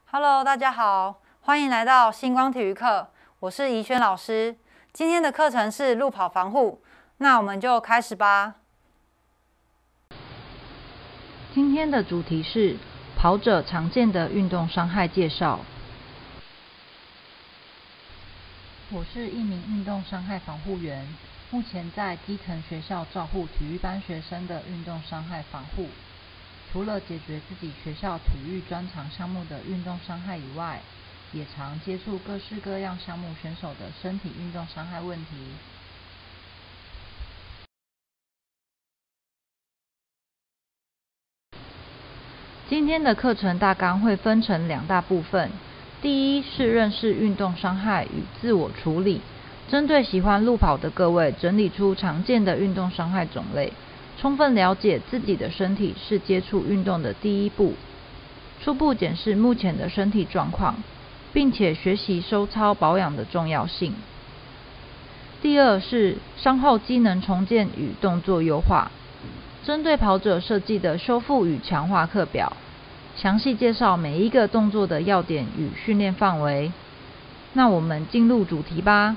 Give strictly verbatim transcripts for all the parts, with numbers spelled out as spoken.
Hello， 大家好，欢迎来到星光体育课，我是怡萱老师。今天的课程是路跑防护，那我们就开始吧。 今天的主题是跑者常见的运动伤害介绍。我是一名运动伤害防护员，目前在基层学校照护体育班学生的运动伤害防护。除了解决自己学校体育专长项目的运动伤害以外，也常接触各式各样项目选手的身体运动伤害问题。今天的课程大纲会分成两大部分，第一是认识运动伤害与自我处理，针对喜欢路跑的各位整理出常见的运动伤害种类，充分了解自己的身体是接触运动的第一步，初步检视目前的身体状况，并且学习收操保养的重要性。第二是伤后机能重建与动作优化，针对跑者设计的修复与强化课表，详细介绍每一个动作的要点与训练范围。那我们进入主题吧。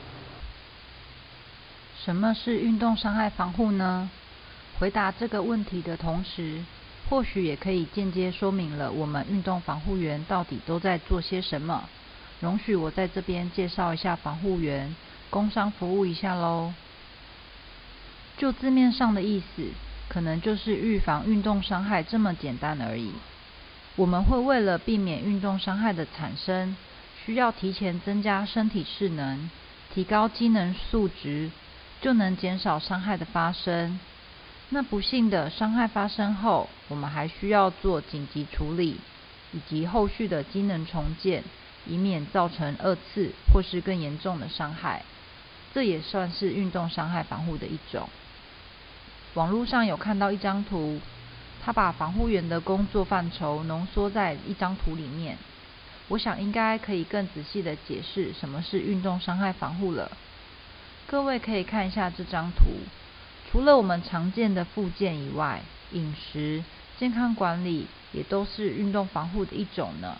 什么是运动伤害防护呢？回答这个问题的同时，或许也可以间接说明了我们运动防护员到底都在做些什么。容许我在这边介绍一下防护员，工商服务一下咯。就字面上的意思，可能就是预防运动伤害这么简单而已。我们会为了避免运动伤害的产生，需要提前增加身体势能，提高机能素质，就能减少伤害的发生。那不幸的伤害发生后，我们还需要做紧急处理，以及后续的机能重建，以免造成二次或是更严重的伤害。这也算是运动伤害防护的一种。网络上有看到一张图，他把防护员的工作范畴浓缩在一张图里面，我想应该可以更仔细的解释什么是运动伤害防护了。各位可以看一下这张图，除了我们常见的复健以外，饮食、健康管理也都是运动防护的一种呢。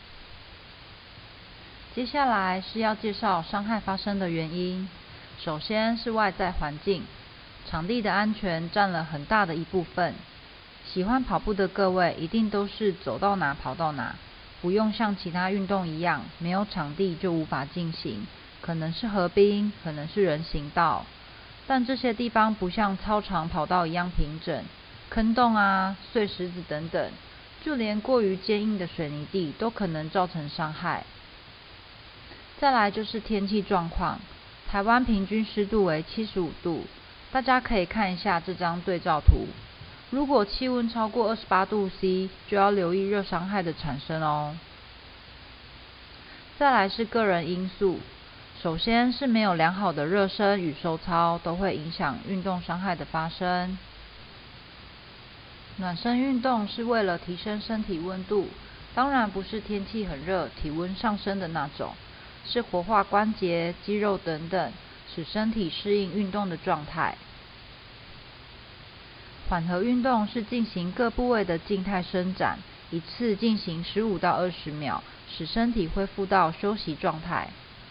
接下来是要介绍伤害发生的原因。首先是外在环境，场地的安全占了很大的一部分。喜欢跑步的各位一定都是走到哪跑到哪，不用像其他运动一样，没有场地就无法进行，可能是河滨，可能是人行道。但这些地方不像操场跑道一样平整，坑洞啊、碎石子等等，就连过于坚硬的水泥地都可能造成伤害。再来就是天气状况，台湾平均湿度为七十五度，大家可以看一下这张对照图。如果气温超过二十八度 C， 就要留意热伤害的产生哦。再来是个人因素，首先是没有良好的热身与收操，都会影响运动伤害的发生。暖身运动是为了提升身体温度，当然不是天气很热，体温上升的那种，是活化关节、肌肉等等，使身体适应运动的状态。缓和运动是进行各部位的静态伸展，一次进行十五到二十秒，使身体恢复到休息状态。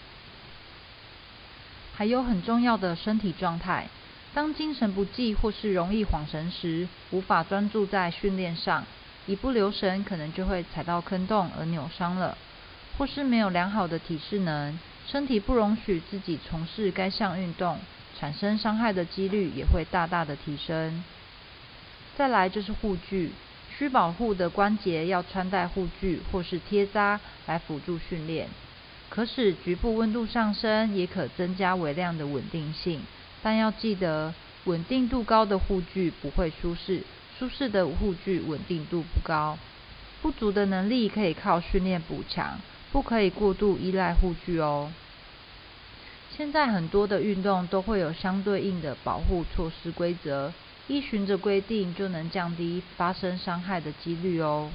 还有很重要的身体状态，当精神不济或是容易晃神时，无法专注在训练上，一不留神可能就会踩到坑洞而扭伤了，或是没有良好的体适能，身体不容许自己从事该项运动，产生伤害的几率也会大大的提升。再来就是护具，需保护的关节要穿戴护具或是贴扎来辅助训练，可使局部温度上升，也可增加微量的稳定性，但要记得，稳定度高的护具不会舒适，舒适的护具稳定度不高。不足的能力可以靠训练补强，不可以过度依赖护具哦。现在很多的运动都会有相对应的保护措施规则，依循着规定就能降低发生伤害的几率哦。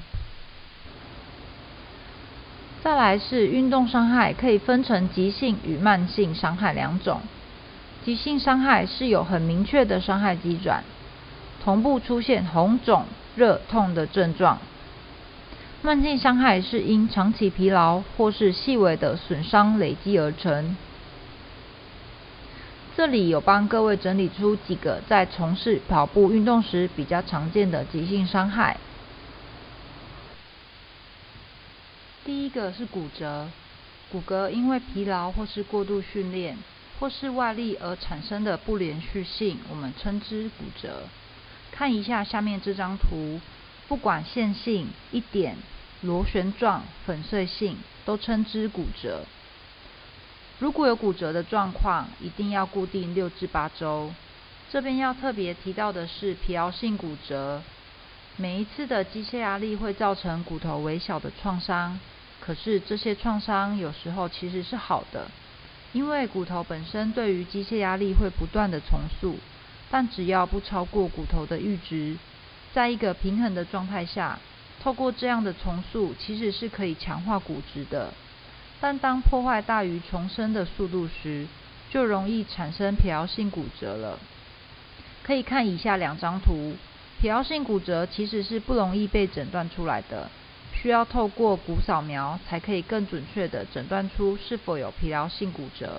再来是运动伤害可以分成急性与慢性伤害两种。急性伤害是有很明确的伤害机转，同步出现红肿、热、痛的症状。 慢性伤害是因长期疲劳或是细微的损伤累积而成。这里有帮各位整理出几个在从事跑步运动时比较常见的急性伤害。第一个是骨折，骨骼因为疲劳或是过度训练，或是外力而产生的不连续性，我们称之骨折。看一下下面这张图，不管线性、一点、螺旋状、粉碎性，都称之骨折。如果有骨折的状况，一定要固定六至八周。这边要特别提到的是疲劳性骨折，每一次的机械压力会造成骨头微小的创伤，可是这些创伤有时候其实是好的，因为骨头本身对于机械压力会不断的重塑，但只要不超过骨头的阈值，在一个平衡的状态下，透过这样的重塑其实是可以强化骨质的。但当破坏大于重生的速度时，就容易产生疲劳性骨折了。可以看以下两张图，疲劳性骨折其实是不容易被诊断出来的，需要透过骨扫描才可以更准确地诊断出是否有疲劳性骨折。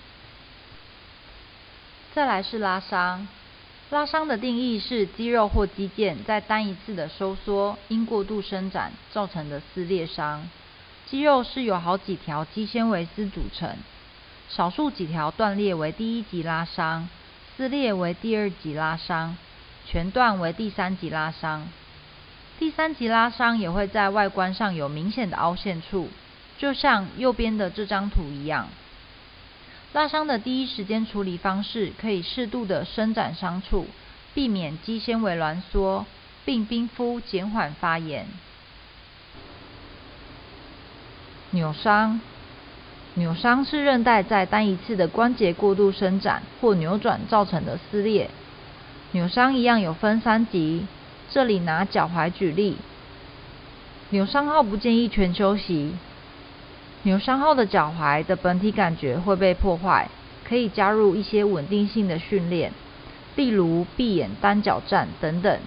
再来是拉伤，拉伤的定义是肌肉或肌腱在单一次的收缩因过度伸展造成的撕裂伤。肌肉是由好几条肌纤维丝组成，少数几条断裂为第一级拉伤，撕裂为第二级拉伤，全断为第三级拉伤。第三级拉伤也会在外观上有明显的凹陷处，就像右边的这张图一样。拉伤的第一时间处理方式可以适度的伸展伤处，避免肌纤维挛缩，并冰敷减缓发炎。扭伤，扭伤是韧带在单一次的关节过度伸展或扭转造成的撕裂。扭伤一样有分三级，这里拿脚踝举例。扭伤后不建议全休息。扭伤后的脚踝的本体感觉会被破坏，可以加入一些稳定性的训练，例如闭眼单脚站等等。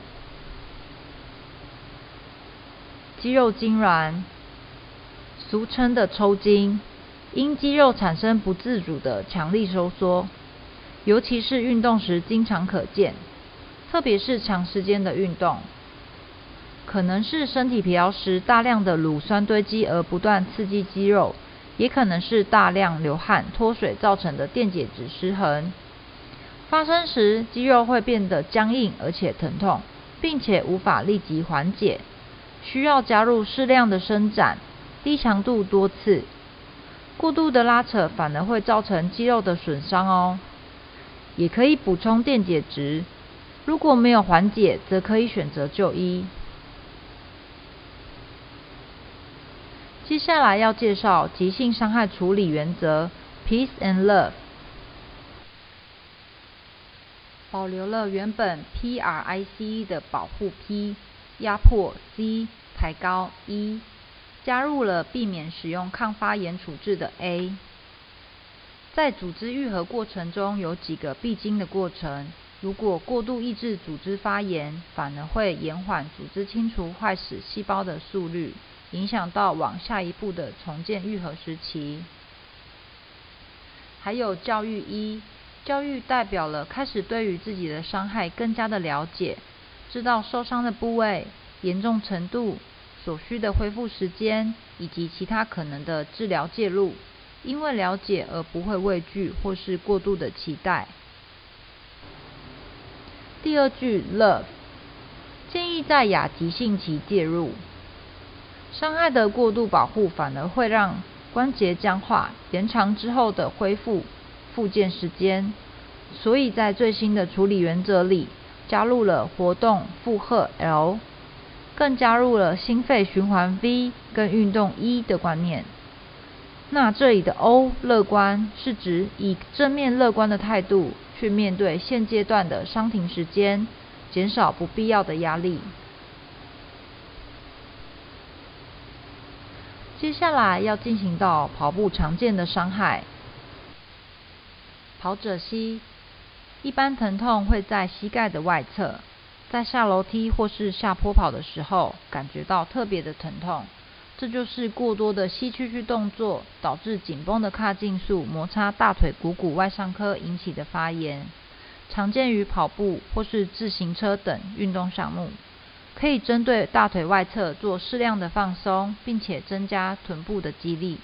肌肉痉挛，俗称的抽筋，因肌肉产生不自主的强力收缩，尤其是运动时经常可见，特别是长时间的运动，可能是身体疲劳时大量的乳酸堆积而不断刺激肌肉，也可能是大量流汗脱水造成的电解质失衡。发生时，肌肉会变得僵硬而且疼痛，并且无法立即缓解，需要加入适量的伸展，低强度多次。过度的拉扯反而会造成肌肉的损伤哦。也可以补充电解质，如果没有缓解，则可以选择就医。接下来要介绍急性伤害处理原则 Peace and Love， 保留了原本 P R I C E 的保护 P， 压迫 C， 抬高 E， 加入了避免使用抗发炎处置的 A。 在组织愈合过程中有几个必经的过程，如果过度抑制组织发炎，反而会延缓组织清除坏死细胞的速率，影响到往下一步的重建愈合时期。还有教育一，教育代表了开始对于自己的伤害更加的了解，知道受伤的部位、严重程度、所需的恢复时间以及其他可能的治疗介入，因为了解而不会畏惧或是过度的期待。第二句 Love， 建议在亚急性期介入。伤害的过度保护反而会让关节僵化，延长之后的恢复复健时间，所以在最新的处理原则里加入了活动负荷 L， 更加入了心肺循环 V 跟运动 E 的观念。那这里的 O 乐观是指以正面乐观的态度去面对现阶段的伤停时间，减少不必要的压力。接下来要进行到跑步常见的伤害。跑者膝，一般疼痛会在膝盖的外侧， 在下楼梯或是下坡跑的时候，感觉到特别的疼痛，这就是过多的膝屈曲动作导致紧绷的髂胫束摩擦大腿股骨外上髁引起的发炎，常见于跑步或是自行车等运动项目。可以针对大腿外侧做适量的放松，并且增加臀部的肌力。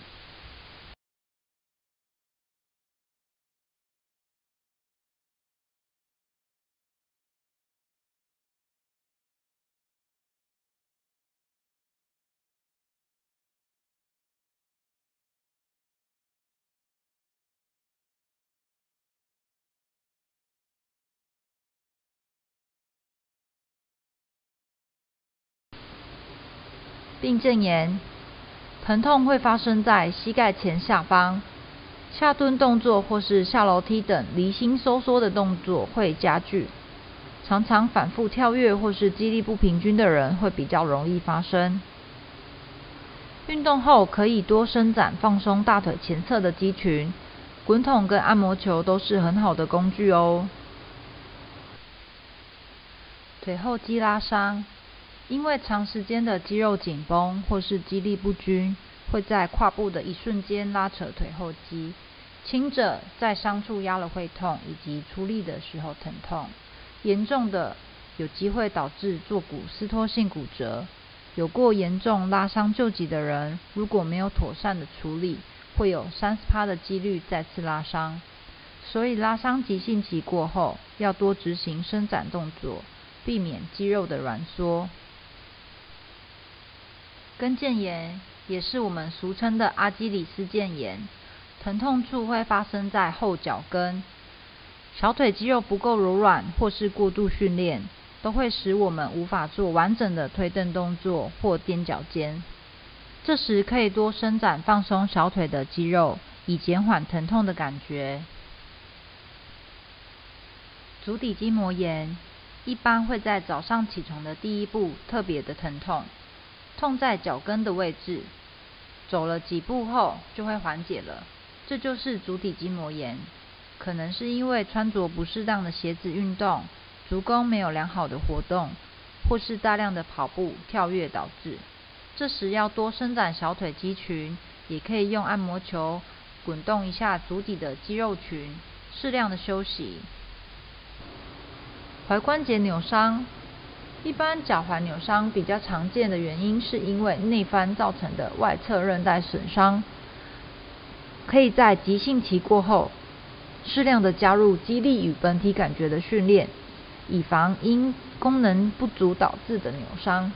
并证言，疼痛会发生在膝盖前下方，下蹲动作或是下楼梯等离心收缩的动作会加剧，常常反复跳跃或是肌力不平均的人会比较容易发生。运动后可以多伸展放松大腿前侧的肌群，滚筒跟按摩球都是很好的工具哦。腿后肌拉伤，因为长时间的肌肉紧绷或是肌力不均，会在胯部的一瞬间拉扯腿后肌，轻者在伤处压了会痛，以及出力的时候疼痛，严重的有机会导致坐骨撕脱性骨折。有过严重拉伤救急的人，如果没有妥善的处理，会有 百分之三十 的几率再次拉伤。所以拉伤急性期过后，要多执行伸展动作，避免肌肉的挛缩。跟腱炎也是我们俗称的阿基里斯腱炎，疼痛处会发生在后脚跟。小腿肌肉不够柔软或是过度训练，都会使我们无法做完整的推蹬动作或踮脚尖。这时可以多伸展放松小腿的肌肉，以减缓疼痛的感觉。足底筋膜炎一般会在早上起床的第一步特别的疼痛，痛在脚跟的位置，走了几步后就会缓解了，这就是足底筋膜炎。可能是因为穿着不适当的鞋子运动，足弓没有良好的活动，或是大量的跑步、跳跃导致。这时要多伸展小腿肌群，也可以用按摩球滚动一下足底的肌肉群，适量的休息。踝关节扭伤，一般脚踝扭伤比较常见的原因是因为内翻造成的外侧韧带损伤，可以在急性期过后，适量的加入肌力与本体感觉的训练，以防因功能不足导致的扭伤。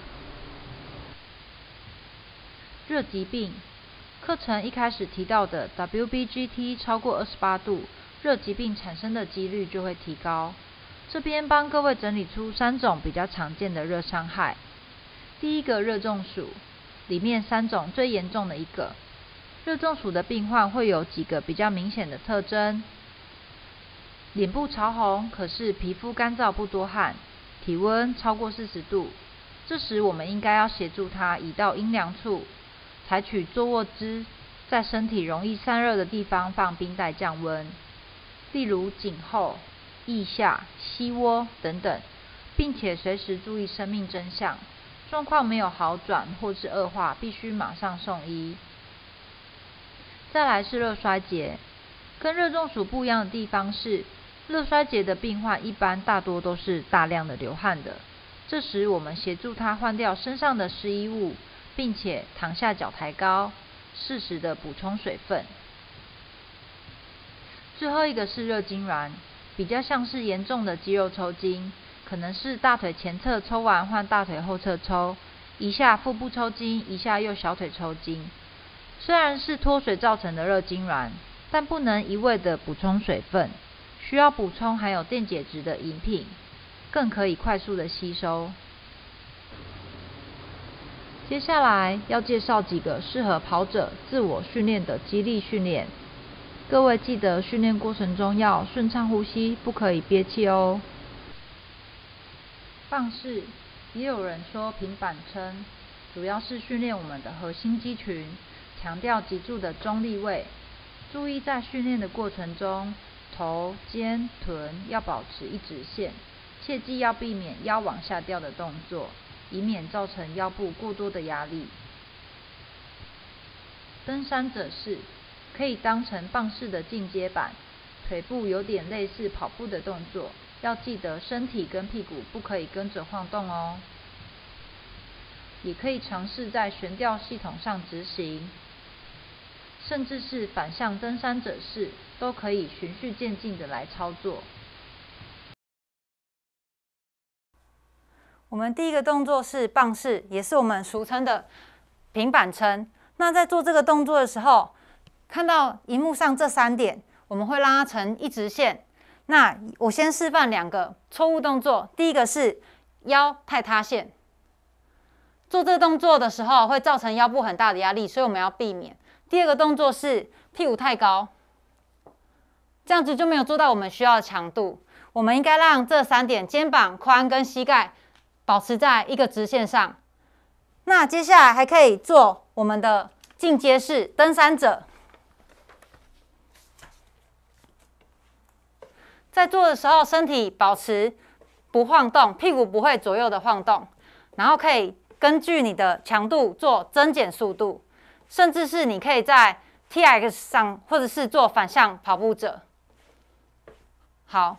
热疾病，课程一开始提到的 W B G T 超过二十八度，热疾病产生的几率就会提高。这边帮各位整理出三种比较常见的热伤害。第一个热中暑，里面三种最严重的一个。热中暑的病患会有几个比较明显的特征：脸部潮红，可是皮肤干燥不多汗，体温超过四十度。这时我们应该要协助他移到阴凉处，采取坐卧姿，在身体容易散热的地方放冰袋降温，例如颈后、腋下、膝窝等等，并且随时注意生命真相。状况没有好转或是恶化，必须马上送医。再来是热衰竭，跟热中暑不一样的地方是，热衰竭的病患一般大多都是大量的流汗的，这时我们协助他换掉身上的湿衣物，并且躺下脚抬高，适时的补充水分。最后一个是热痉挛，比较像是严重的肌肉抽筋，可能是大腿前侧抽完换大腿后侧抽，一下腹部抽筋，一下右小腿抽筋。虽然是脱水造成的热痉挛，但不能一味的补充水分，需要补充含有电解质的饮品，更可以快速的吸收。接下来要介绍几个适合跑者自我训练的肌力训练。各位记得训练过程中要顺畅呼吸，不可以憋气哦。棒式，也有人说平板撑，主要是训练我们的核心肌群，强调脊柱的中立位。注意在训练的过程中，头、肩、臀要保持一直线， 切记要避免腰往下掉的动作，以免造成腰部过多的压力。登山者式可以当成棒式的进阶版，腿部有点类似跑步的动作，要记得身体跟屁股不可以跟着晃动哦。也可以尝试在悬吊系统上执行，甚至是反向登山者式，都可以循序渐进的来操作。 我们第一个动作是棒式，也是我们俗称的平板撑。那在做这个动作的时候，看到荧幕上这三点，我们会让它成一直线。那我先示范两个错误动作，第一个是腰太塌陷。做这个动作的时候会造成腰部很大的压力，所以我们要避免。第二个动作是屁股太高，这样子就没有做到我们需要的强度。我们应该让这三点肩膀宽跟膝盖保持在一个直线上。那接下来还可以做我们的进阶式登山者。在做的时候，身体保持不晃动，屁股不会左右的晃动，然后可以根据你的强度做增减速度，甚至是你可以在 T X 上，或者是做反向跑步者。好，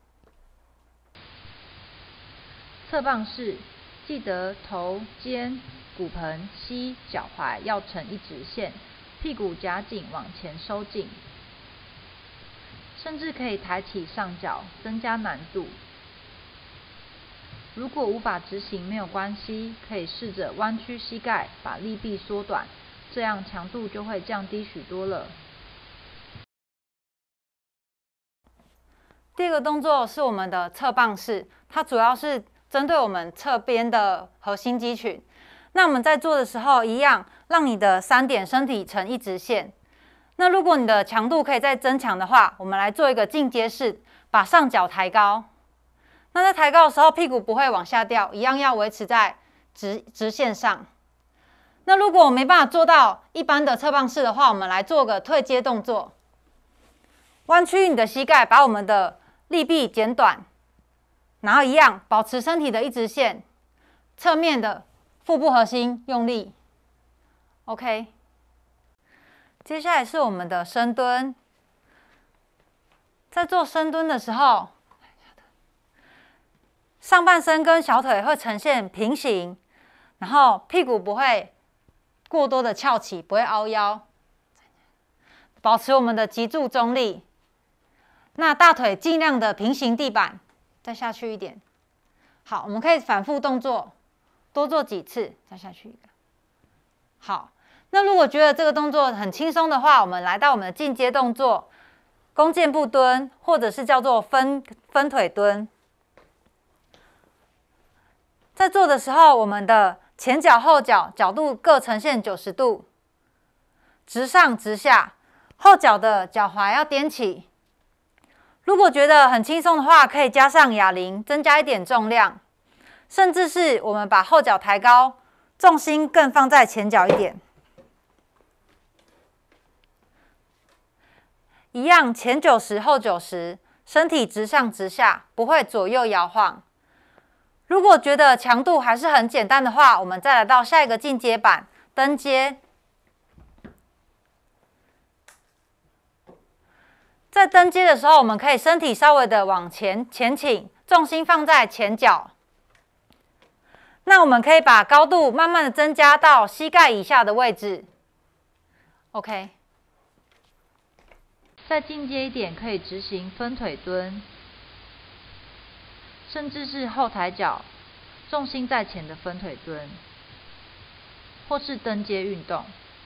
侧棒式，记得头、肩、骨盆、膝、脚踝要成一直线，屁股夹紧往前收紧，甚至可以抬起上脚，增加难度。如果无法执行没有关系，可以试着弯曲膝盖，把力臂缩短，这样强度就会降低许多了。 第二个动作是我们的侧棒式，它主要是针对我们侧边的核心肌群。那我们在做的时候，一样让你的三点身体成一直线。那如果你的强度可以再增强的话，我们来做一个进阶式，把上脚抬高。那在抬高的时候，屁股不会往下掉，一样要维持在直直线上。那如果我没办法做到一般的侧棒式的话，我们来做个退阶动作，弯曲你的膝盖，把我们的力臂减短，然后一样保持身体的一直线，侧面的腹部核心用力。OK， 接下来是我们的深蹲。在做深蹲的时候，上半身跟小腿会呈现平行，然后屁股不会过多的翘起，不会凹腰，保持我们的脊柱中立。那大腿尽量的平行地板，再下去一点。好，我们可以反复动作，多做几次，再下去一个。好，那如果觉得这个动作很轻松的话，我们来到我们的进阶动作，弓箭步蹲，或者是叫做分分腿蹲。在做的时候，我们的前脚后脚角度各呈现九十度，直上直下，后脚的脚踝要踮起。如果觉得很轻松的话，可以加上哑铃，增加一点重量，甚至是我们把后脚抬高，重心更放在前脚一点。一样前九十后九十，身体直上直下，不会左右摇晃。如果觉得强度还是很简单的话，我们再来到下一个进阶版登阶。在登阶的时候，我们可以身体稍微的往前前倾，重心放在前脚。那我们可以把高度慢慢的增加到膝盖以下的位置。OK。 再进阶一点，可以执行分腿蹲，甚至是后抬脚，重心在前的分腿蹲，或是登阶运动，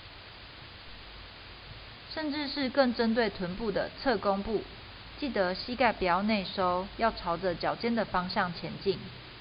甚至是更针对臀部的侧弓步。记得膝盖不要内收，要朝着脚尖的方向前进。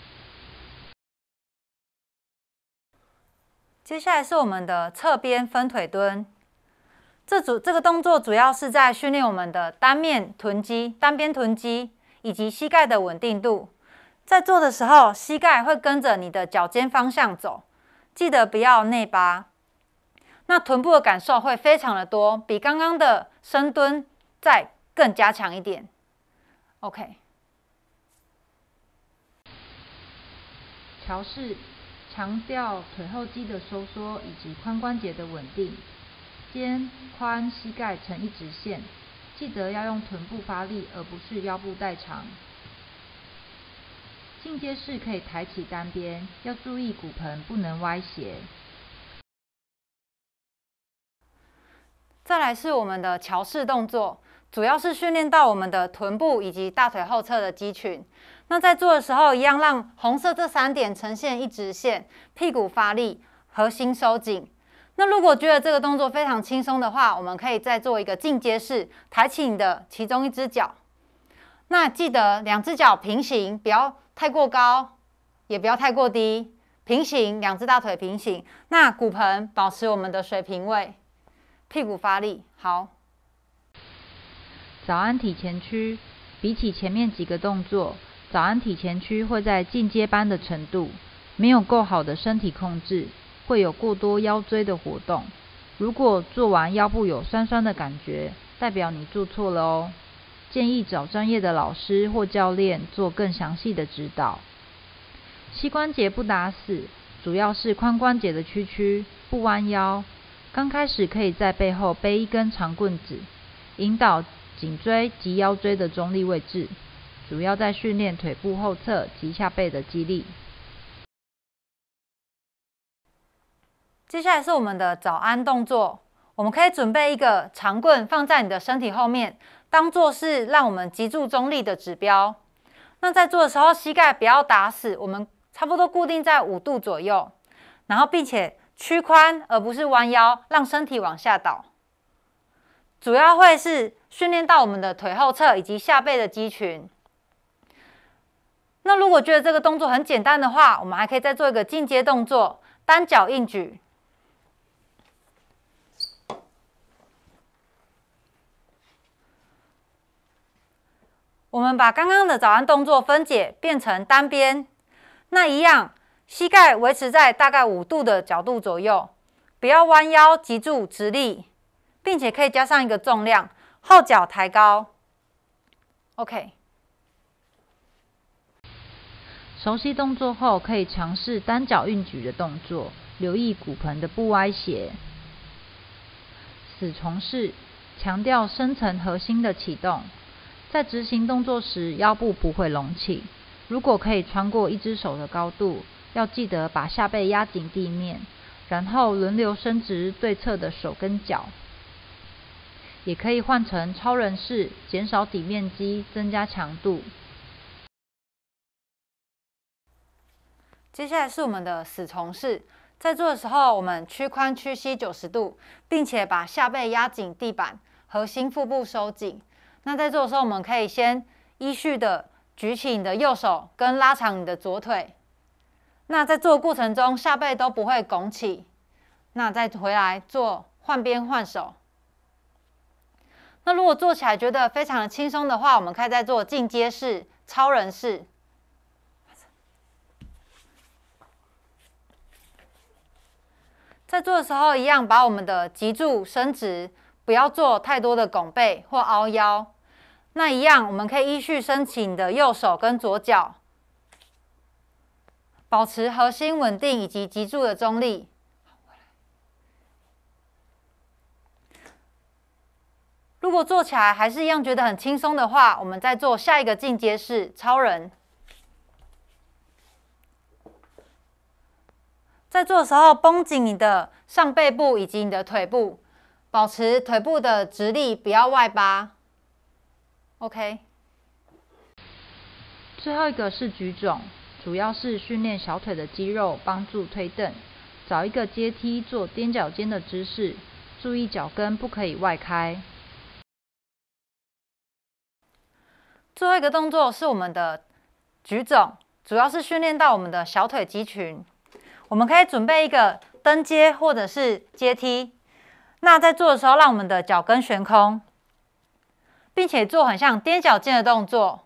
接下来是我们的侧边分腿蹲。这组这个动作主要是在训练我们的单面臀肌、单边臀肌以及膝盖的稳定度。在做的时候，膝盖会跟着你的脚尖方向走，记得不要内八。那臀部的感受会非常的多，比刚刚的深蹲再更加强一点。OK。 桥式强调腿后肌的收缩以及髋关节的稳定，肩、髋、膝盖成一直线，记得要用臀部发力，而不是腰部代偿。进阶式可以抬起单边，要注意骨盆不能歪斜。 再来是我们的桥式动作，主要是训练到我们的臀部以及大腿后侧的肌群。那在做的时候，一样让红色这三点呈现一直线，屁股发力，核心收紧。那如果觉得这个动作非常轻松的话，我们可以再做一个进阶式，抬起你的其中一只脚。那记得两只脚平行，不要太过高，也不要太过低，平行，两只大腿平行。那骨盆保持我们的水平位。屁股发力，好。 早安体前屈，比起前面几个动作，早安体前屈会在进阶班的程度，没有够好的身体控制，会有过多腰椎的活动。如果做完腰部有酸酸的感觉，代表你做错了哦。建议找专业的老师或教练做更详细的指导。膝关节不打死，主要是髋关节的屈曲，不弯腰。刚开始可以在背后背一根长棍子，引导颈椎及腰椎的中立位置，主要在训练腿部后侧及下背的肌力。 接下来是我们的早安动作，我们可以准备一个长棍放在你的身体后面，当做是让我们脊柱中立的指标。那在做的时候，膝盖不要打死，我们差不多固定在五度左右，然后并且屈髋而不是弯腰，让身体往下倒。主要会是训练到我们的腿后侧以及下背的肌群。那如果觉得这个动作很简单的话，我们还可以再做一个进阶动作，单脚硬举。我们把刚刚的早安动作分解变成单边，那一样。膝盖维持在大概五度的角度左右，不要弯腰，脊柱直立，并且可以加上一个重量，后脚抬高。OK。 熟悉动作后，可以尝试单脚运举的动作，留意骨盆的不歪斜。死虫式强调深层核心的启动，在执行动作时，腰部不会隆起。如果可以穿过一只手的高度，要记得把下背压紧地面，然后轮流伸直对侧的手跟脚。也可以换成超人式，减少底面积，增加强度。 接下来是我们的死虫式，在做的时候，我们屈髋屈膝九十度，并且把下背压紧地板，核心腹部收紧。那在做的时候，我们可以先依序的举起你的右手，跟拉长你的左腿。那在做的过程中，下背都不会拱起。那再回来做换边换手。那如果做起来觉得非常的轻松的话，我们可以再做进阶式、超人式。在做的时候，一样把我们的脊柱伸直，不要做太多的拱背或凹腰。那一样，我们可以依序伸起你的右手跟左脚。保持核心稳定以及脊柱的中立。如果做起来还是一样觉得很轻松的话，我们再做下一个进阶式超人。在做的时候，绷紧你的上背部以及你的腿部，保持腿部的直立，不要外八。OK。 最后一个是举踵。主要是训练小腿的肌肉，帮助推蹬。找一个阶梯做踮脚尖的姿势，注意脚跟不可以外开。 最后一个动作是我们的举踵，主要是训练到我们的小腿肌群。我们可以准备一个登阶或者是阶梯。那在做的时候，让我们的脚跟悬空，并且做很像踮脚尖的动作。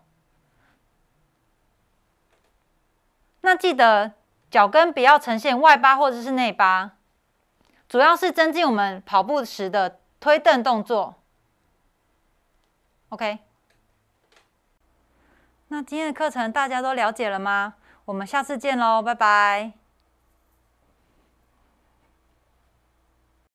那记得脚跟不要呈现外八或者是内八，主要是增进我们跑步时的推蹬动作。OK。那今天的课程大家都了解了吗？ 我们下次见喽，拜拜。